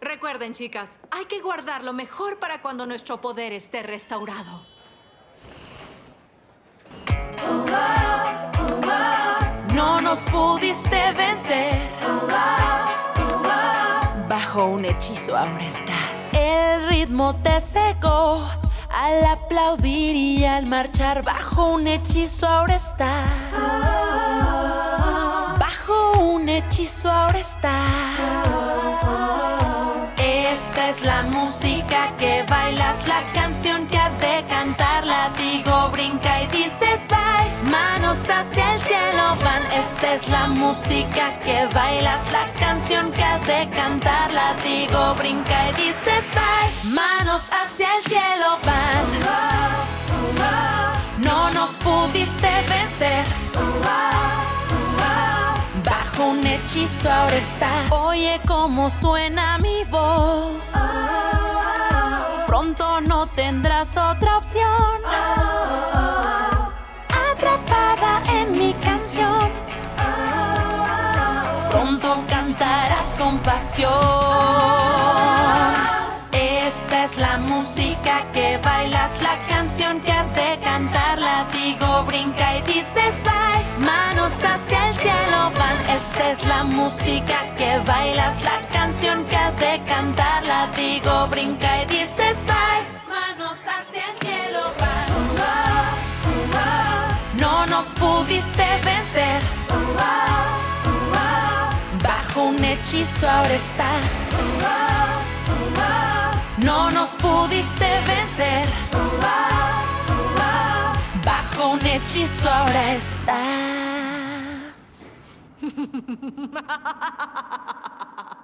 Recuerden, chicas, hay que guardar lo mejor para cuando nuestro poder esté restaurado. No nos pudiste vencer. Bajo un hechizo ahora estás. El ritmo te cegó al aplaudir y al marchar. Bajo un hechizo ahora estás. Bajo un hechizo ahora estás. Esta es la música que bailas, la canción que has de cantar. La digo, brinca y dices bye, manos hacia el cielo van. Esta es la música que bailas, la canción que has de cantar. La digo, brinca y dices bye, manos hacia el cielo van. No nos pudiste vencer. Bajo un hechizo ahora estás. Oye cómo suena mi voz. Pronto no tendrás otra opción. Atrapada en mi canción. Pronto cantarás con pasión. Esta es la música que bailas, la canción que has de cantar. La digo, brinca y dices bye, manos hacia el cielo van. Esta es la música que bailas, la canción que has de cantar. La digo, brinca y dices bye, manos hacia el cielo van. No nos pudiste vencer. Bajo un hechizo ahora estás. No nos pudiste vencer. Bajo un hechizo ahora estás.